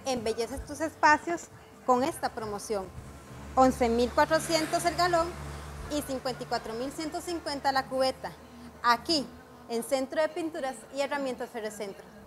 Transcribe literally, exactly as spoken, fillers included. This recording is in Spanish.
embelleces tus espacios con esta promoción. once mil cuatrocientos el galón y cincuenta y cuatro mil ciento cincuenta la cubeta. Aquí, en Centro de Pinturas y Herramientas Ferrecentro.